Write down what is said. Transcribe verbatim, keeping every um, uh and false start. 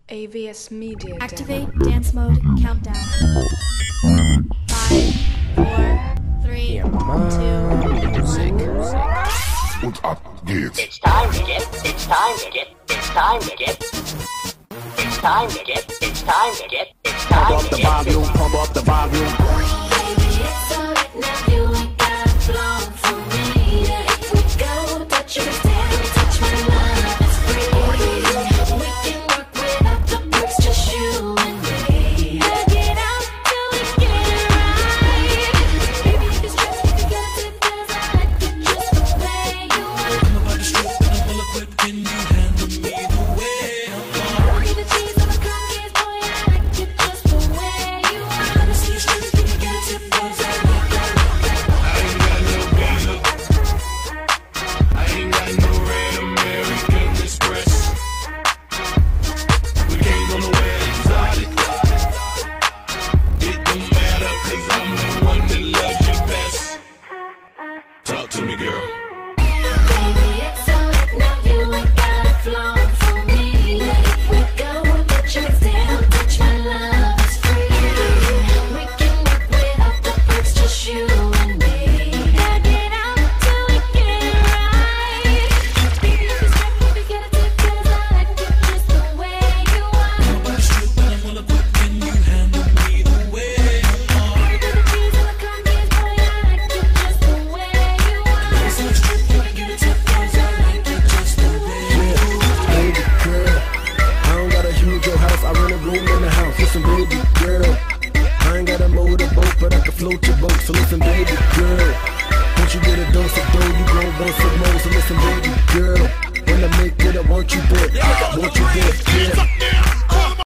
A V S Media. Activate dance mode countdown. Five, four, three, Yeah, mama. two, Music. one. Und ab geht's. It's time to get, it's time to get, it's time to get, it's time to get, it's time to get, it's time Pump to up the get. volume, pump up the volume.